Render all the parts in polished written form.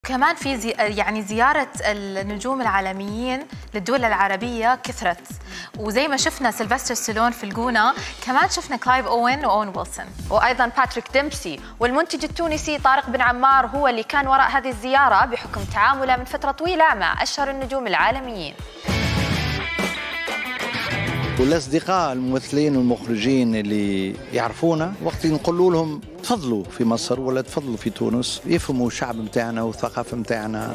وكمان في يعني زيارة النجوم العالميين للدول العربية كثرت، وزي ما شفنا سيلفستر ستالون في الجونة، كمان شفنا كلايف أوين وأون ويلسون، وأيضا باتريك ديمبسي. والمنتج التونسي طارق بن عمار هو اللي كان وراء هذه الزيارة بحكم تعامله من فترة طويلة مع أشهر النجوم العالميين. والأصدقاء الممثلين والمخرجين اللي يعرفونا وقت نقول لهم تفضلوا في مصر ولا تفضلوا في تونس، يفهموا الشعب متاعنا والثقافة متاعنا.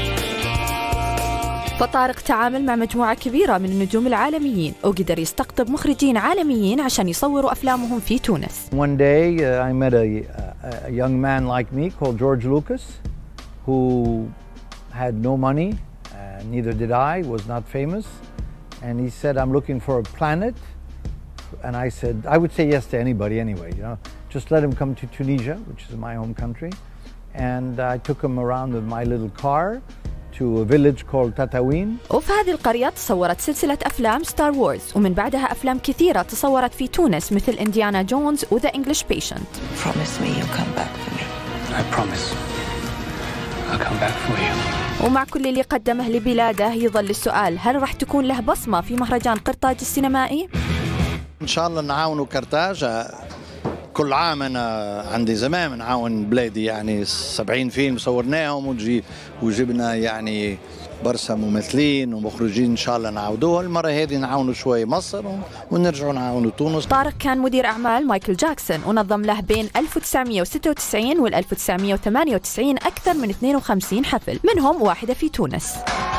فطارق تعامل مع مجموعة كبيرة من النجوم العالميين وقدر يستقطب مخرجين عالميين عشان يصوروا أفلامهم في تونس. One day I met a young man like me called George Lucas who had no money, neither did I, was not famous. And he said, I'm looking for a planet. And I said, I would say yes to anybody anyway, you know. Just let him come to Tunisia, which is my home country. And I took him around with my little car to a village called Tatooine. وفي هذه القرية تصورت سلسلة أفلام ستار وورز، ومن بعدها أفلام كثيرة تصورت في تونس مثل إنديانا جونز وذا إنجليش بيشنت. Promise me you'll come back for me. I promise. I'll come back for you. ومع كل اللي قدمه لبلاده يظل السؤال، هل راح تكون له بصمة في مهرجان قرطاج السينمائي؟ إن شاء الله نعاونوا قرطاج. كل عام أنا عندي زمان نعاون بلادي، يعني 70 فيلم صورناهم وجبنا يعني برشا ممثلين ومخرجين. إن شاء الله نعاودوها المرة هذه، نعاونوا شوي مصر ونرجعوا نعاونوا تونس. طارق كان مدير أعمال مايكل جاكسون، ونظم له بين 1996 و 1998 أكثر من 52 حفل، منهم واحدة في تونس.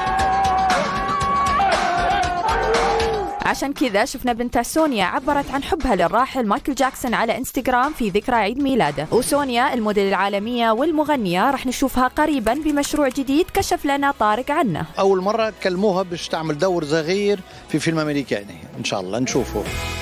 عشان كذا شفنا بنتها سونيا عبرت عن حبها للراحل مايكل جاكسون على انستغرام في ذكرى عيد ميلاده. وسونيا الموديل العالمية والمغنية راح نشوفها قريبا بمشروع جديد كشف لنا طارق عنه. أول مرة كلموها باش تعمل دور صغير في فيلم أمريكاني، إن شاء الله نشوفه.